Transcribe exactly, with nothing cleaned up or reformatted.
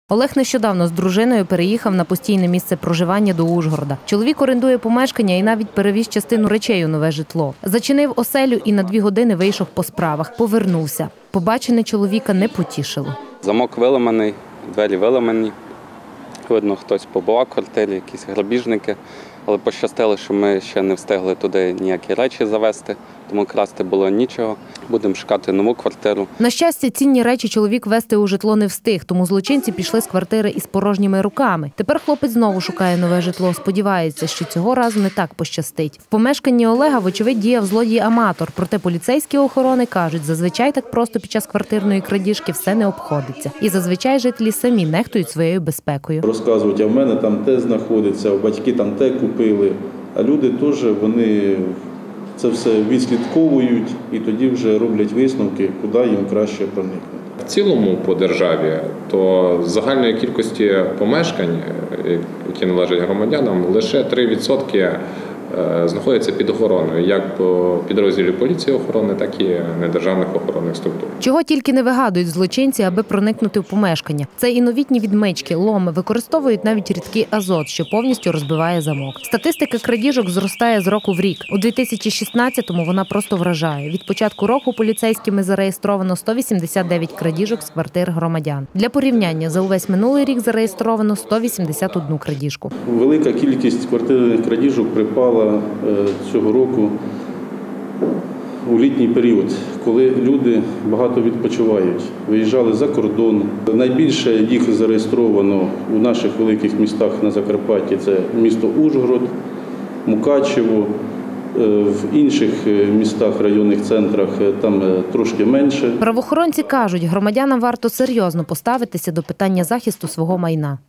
Олег нещодавно з дружиною переїхав на постійне місце проживання до Ужгорода. Чоловік орендує помешкання і навіть перевіз частину речей у нове житло. Зачинив оселю і на дві години вийшов по справах. Повернувся. Побачене чоловіка не потішило. Замок виламаний, двері виламані. Видно, хтось побував в квартирі, якісь грабіжники. Але пощастило, що ми ще не встигли туди ніякі речі завезти, тому красти було нічого. Будемо шукати нову квартиру. На щастя, цінні речі чоловік везти у житло не встиг, тому злочинці пішли з квартири із порожніми руками. Тепер хлопець знову шукає нове житло. Сподівається, що цього разу не так пощастить. В помешканні Олега, вочевидь, діяв злодій-аматор. Проте поліцейські охорони кажуть, зазвичай так просто під час квартирної крадіжки все не обходиться. І зазвичай жителі самі нехтують своєю безпекою. Розказують, а в мене там те знаходиться, у батьки там те купили. А люди теж, вони це все відслідковують і тоді вже роблять висновки, куди їм краще проникнути. В цілому по державі, то з загальної кількості помешкань, які належать громадянам, лише три відсотки знаходяться під охороною, як по підрозділі поліції охорони, так і недержавних охоронних структур. Чого тільки не вигадують злочинці, аби проникнути в помешкання. Це і новітні відмички, ломи, використовують навіть рідкий азот, що повністю розбиває замок. Статистика крадіжок зростає з року в рік. У дві тисячі шістнадцятому вона просто вражає. Від початку року поліцейськими зареєстровано сто вісімдесят дев'ять крадіжок з квартир громадян. Для порівняння, за увесь минулий рік зареєстровано сто вісімдесят одну крадіжку. Велика кількість квартирних крадіжок припала цього року у літній період, коли люди багато відпочивають, виїжджали за кордон. Найбільше їх зареєстровано у наших великих містах на Закарпатті – це місто Ужгород, Мукачево. В інших містах, районних центрах там трошки менше. Правоохоронці кажуть, громадянам варто серйозно поставитися до питання захисту свого майна.